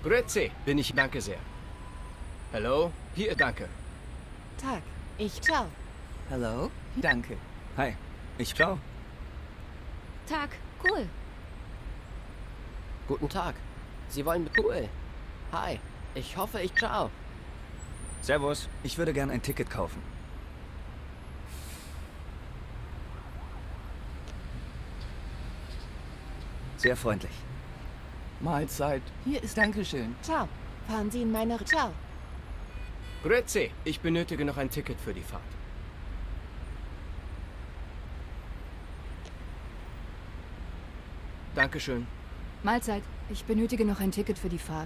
Grüezi, bin ich. Danke sehr. Hallo? Hier, danke. Tag. Ich ciao. Hallo? Danke. Hi. Ich ciao. Tag. Cool. Guten Tag. Sie wollen cool. Hi. Ich hoffe, ich ciao. Servus. Ich würde gern ein Ticket kaufen. Sehr freundlich. Mahlzeit. Hier ist Dankeschön. Ciao. Fahren Sie in meine... Ciao. Grüezi, ich benötige noch ein Ticket für die Fahrt. Dankeschön. Mahlzeit. Ich benötige noch ein Ticket für die Fahrt.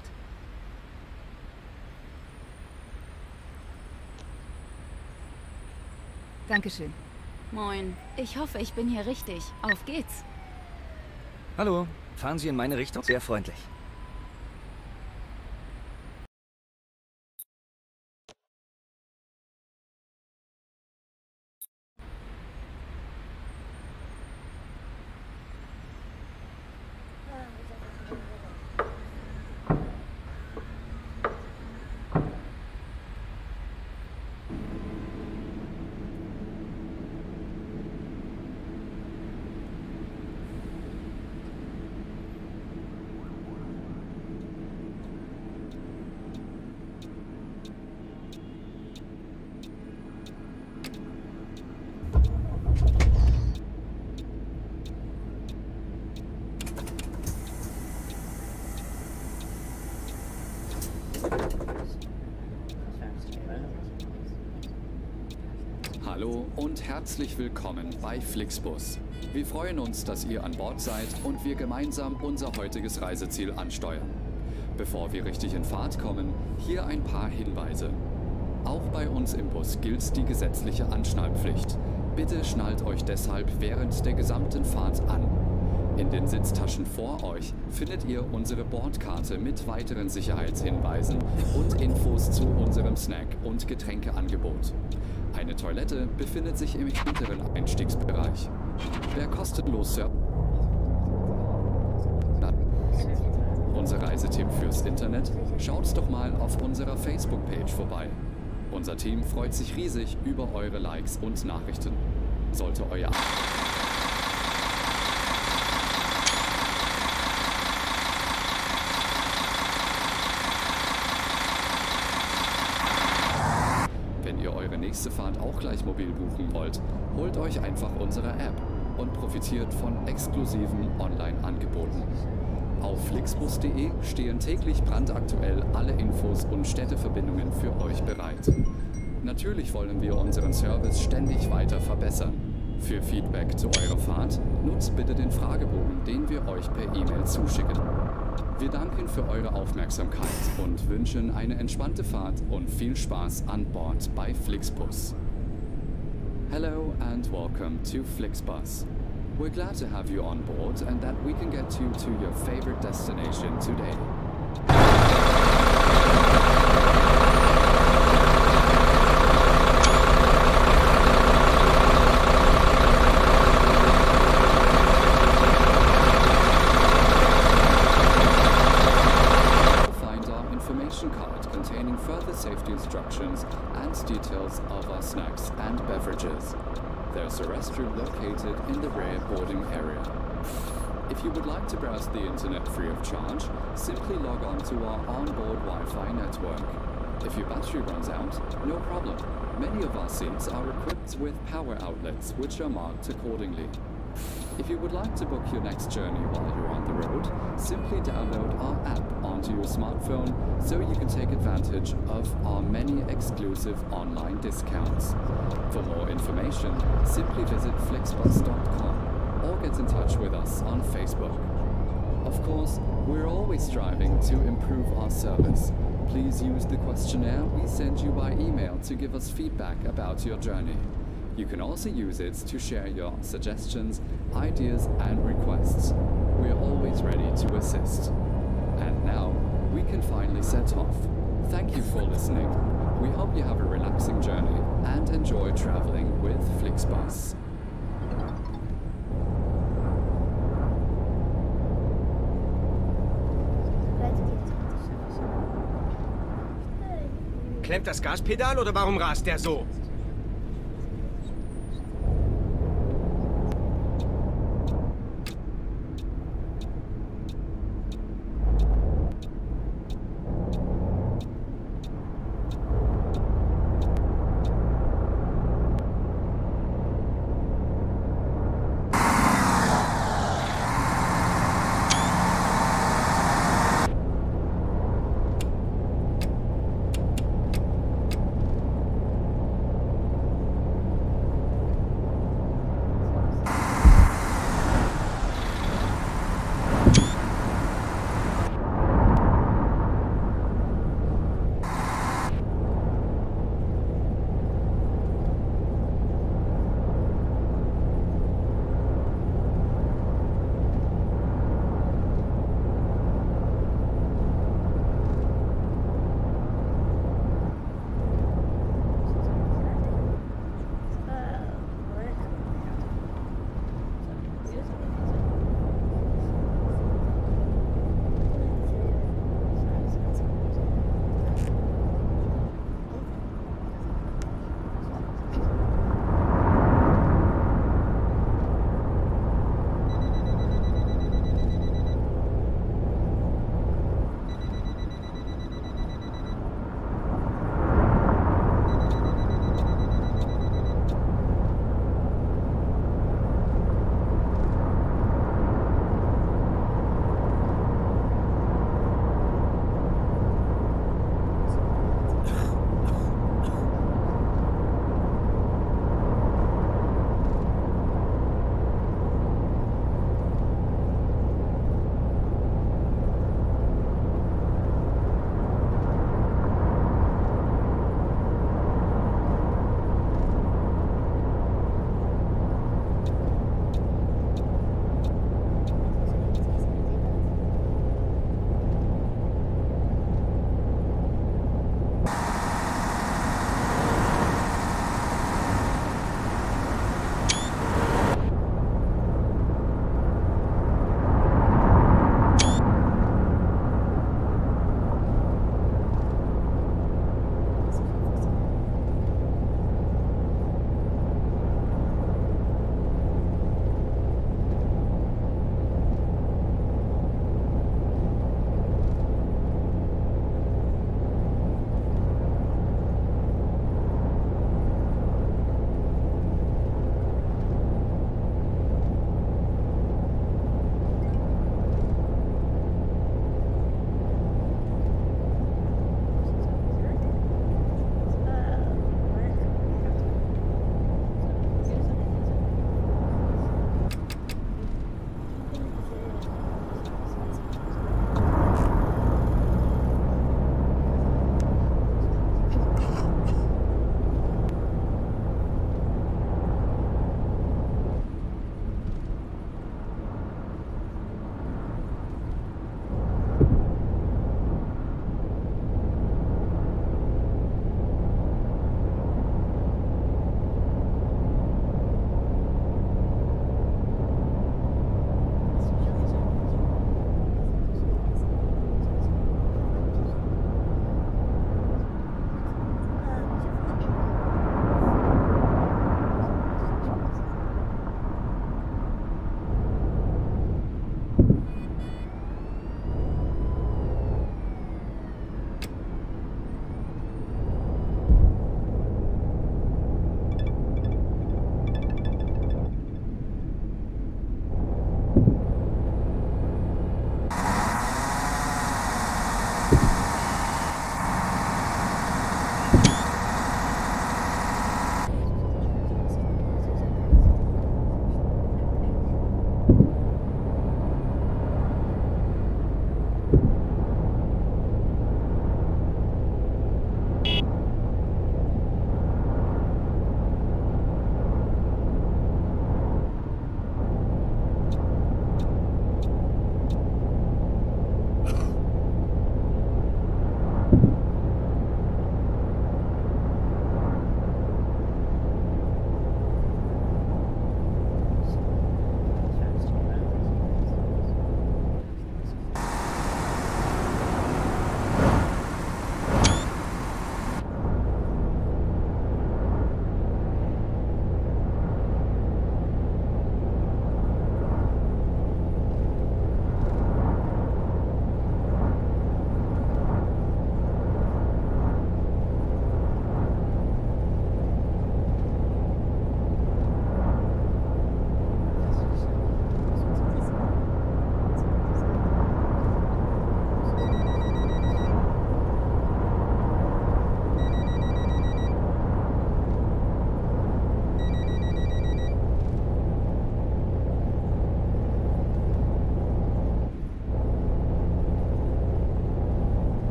Dankeschön. Moin. Ich hoffe, ich bin hier richtig. Auf geht's. Hallo. Fahren Sie in meine Richtung? Sehr freundlich. Hallo und herzlich willkommen bei Flixbus. Wir freuen uns, dass ihr an Bord seid und wir gemeinsam unser heutiges Reiseziel ansteuern. Bevor wir richtig in Fahrt kommen, hier ein paar Hinweise. Auch bei uns im Bus gilt die gesetzliche Anschnallpflicht. Bitte schnallt euch deshalb während der gesamten Fahrt an. In den Sitztaschen vor euch findet ihr unsere Bordkarte mit weiteren Sicherheitshinweisen und Infos zu unserem Snack- und Getränkeangebot. Eine Toilette befindet sich im hinteren Einstiegsbereich. Wer kostenlos unser Reisetipp fürs Internet? Schaut doch mal auf unserer Facebook-Page vorbei. Unser Team freut sich riesig über eure Likes und Nachrichten. Sollte euer Wenn ihr eure nächste Fahrt auch gleich mobil buchen wollt, holt euch einfach unsere App und profitiert von exklusiven Online-Angeboten. Auf flixbus.de stehen täglich brandaktuell alle Infos und Städteverbindungen für euch bereit. Natürlich wollen wir unseren Service ständig weiter verbessern. Für Feedback zu eurer Fahrt nutzt bitte den Fragebogen, den wir euch per E-Mail zuschicken. Wir danken für eure Aufmerksamkeit und wünschen eine entspannte Fahrt und viel Spaß an Bord bei Flixbus. Hello and welcome to Flixbus. We're glad to have you on board and that we can get you to your favorite destination today. Card containing further safety instructions and details of our snacks and beverages. There's a restroom located in the rear boarding area. If you would like to browse the internet free of charge, simply log on to our onboard Wi-Fi network. If your battery runs out, no problem. Many of our seats are equipped with power outlets which are marked accordingly. If you would like to book your next journey while you're on the road, simply download our app onto your smartphone so you can take advantage of our many exclusive online discounts. For more information, simply visit flixbus.com or get in touch with us on Facebook. Of course, we're always striving to improve our service. Please use the questionnaire we send you by email to give us feedback about your journey. You can also use it to share your suggestions, ideas and requests. We are always ready to assist. And now, we can finally set off. Thank you for listening. We hope you have a relaxing journey and enjoy traveling with Flixbus. Klemmt das Gaspedal oder warum rast der so?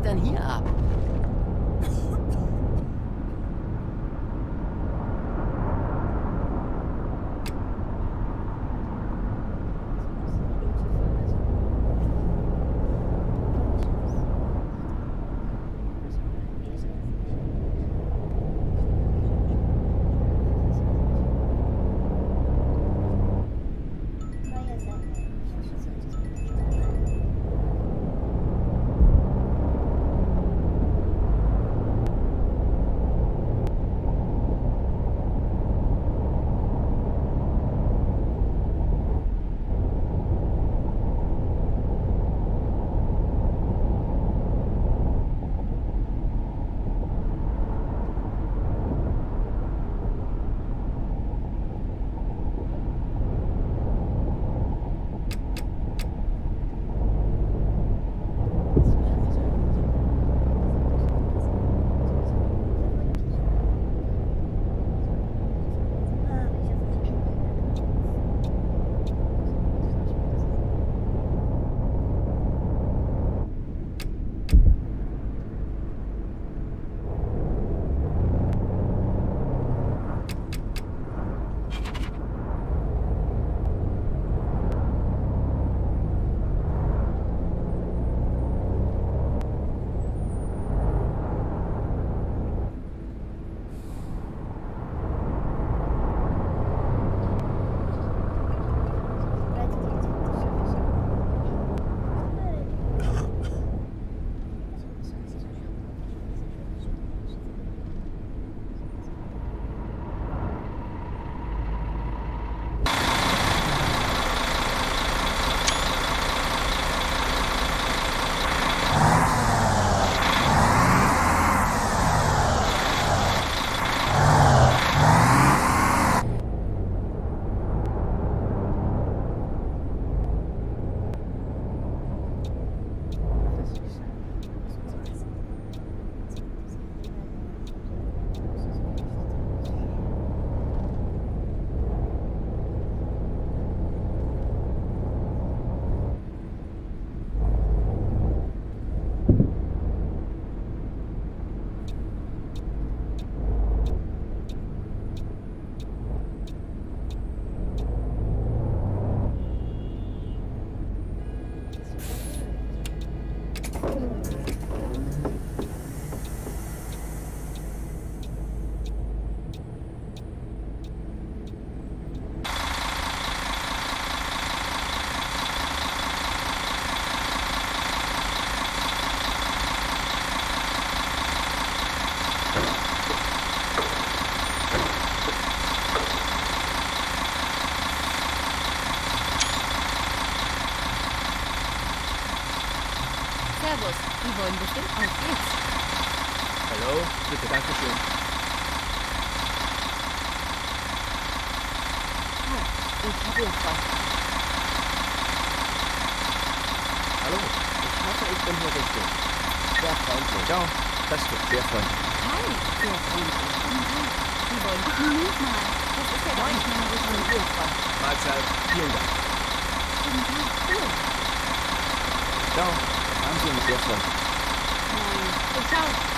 denn hier ab? Servus. Die wollen bestimmt. Auf geht's. Hallo, bitte, danke schön. Ich habe jetzt was. Hallo. Ich hoffe, ich bin hier richtig. Sehr freundlich. Ciao. Das stimmt, sehr freundlich. Hi. Sehr freundlich. Guten Tag. Sie wollen. Ach, Moment mal. Das ist ja gar nicht meine Richtung. Mahlzeit. Vielen Dank. Guten Tag. Cool. Ciao. Fahren Sie uns sehr freundlich. Nein. Ciao.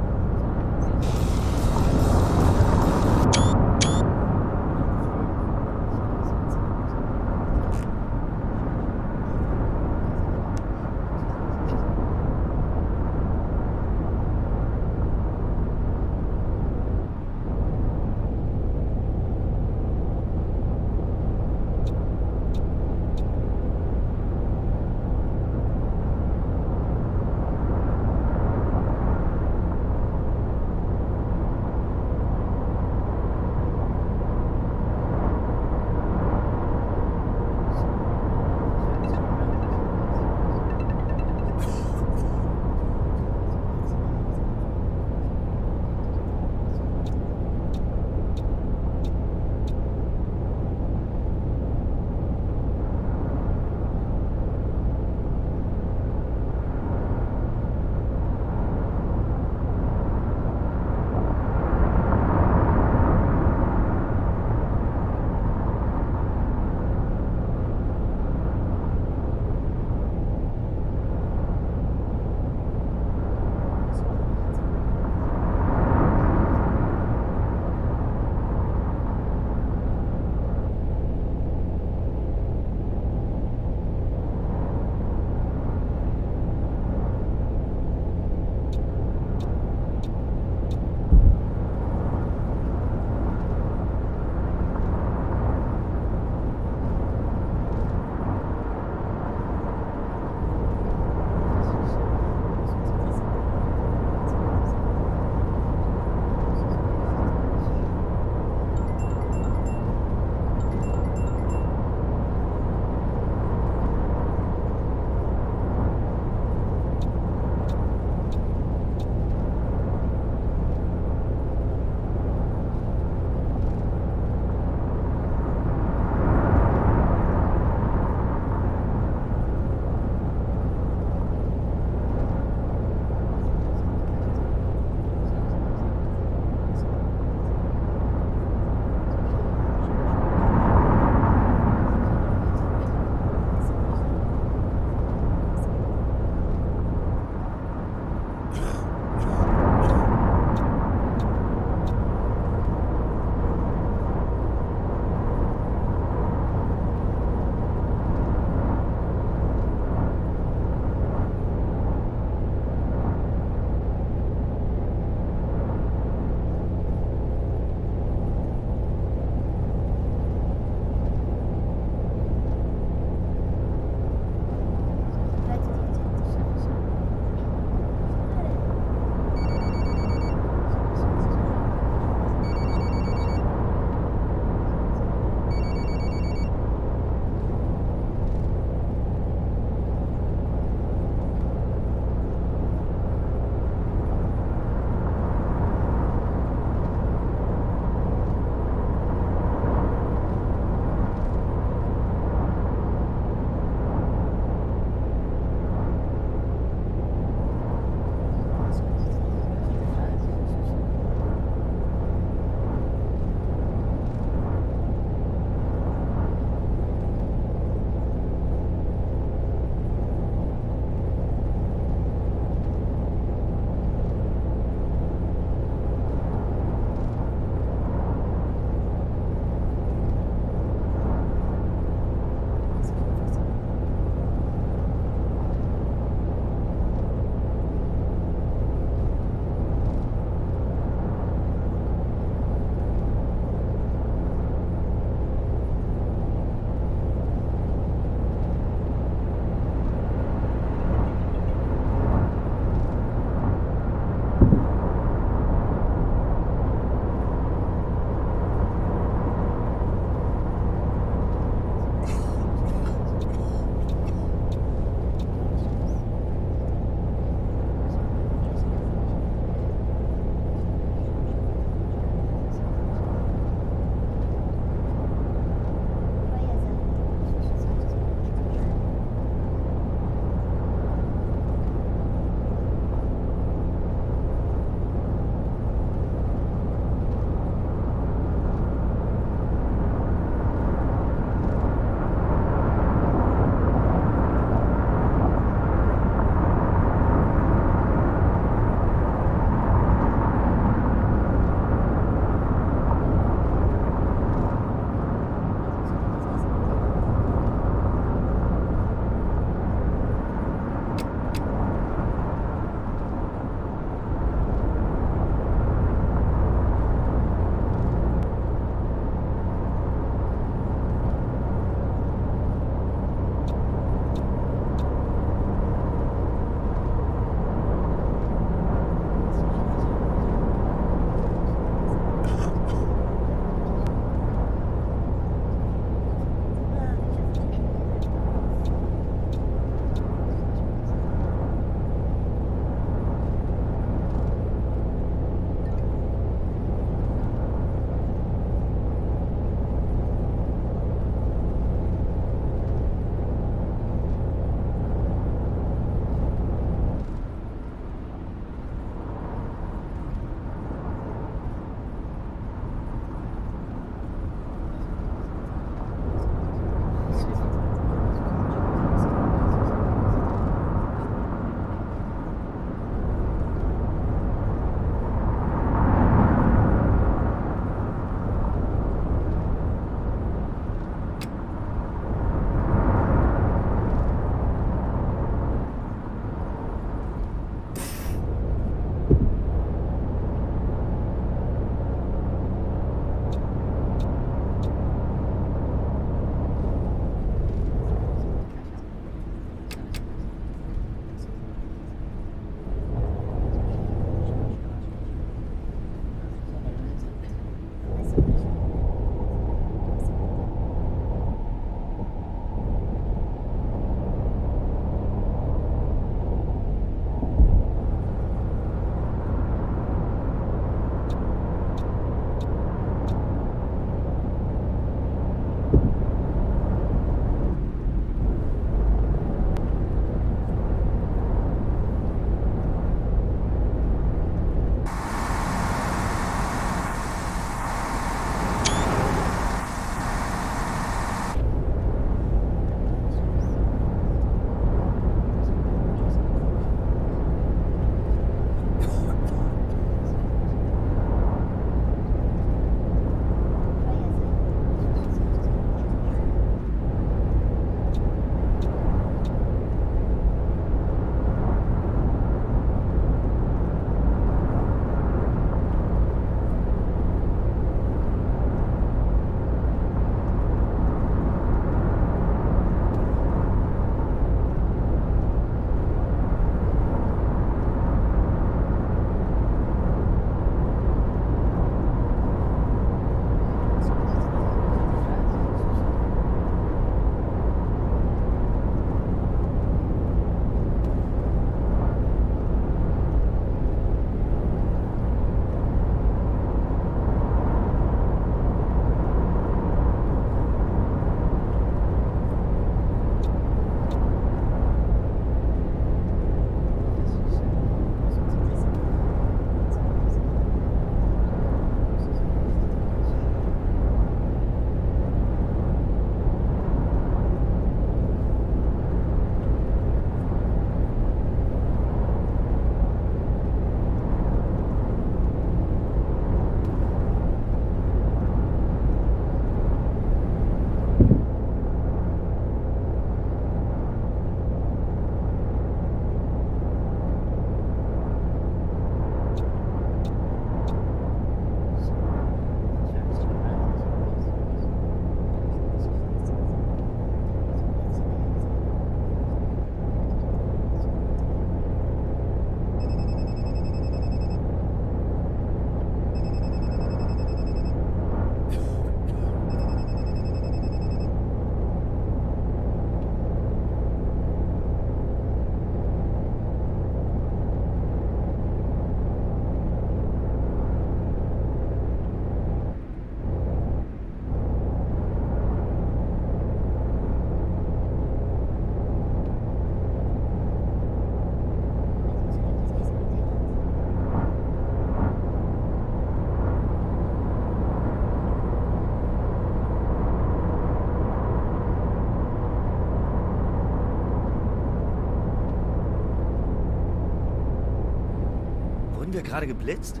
Wurden wir gerade geblitzt?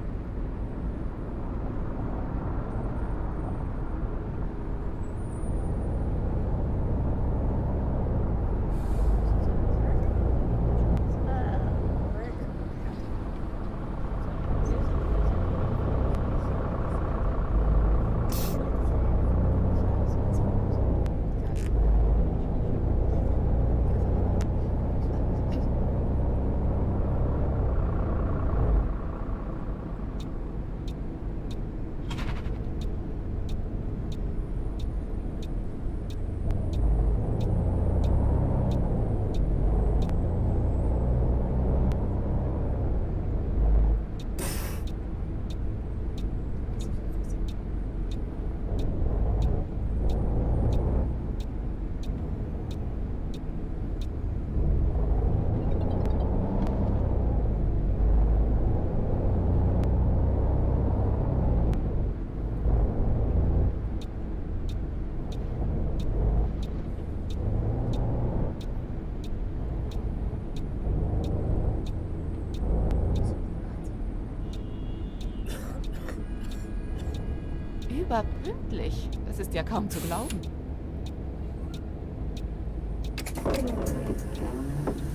Überpünktlich. Das ist ja kaum zu glauben.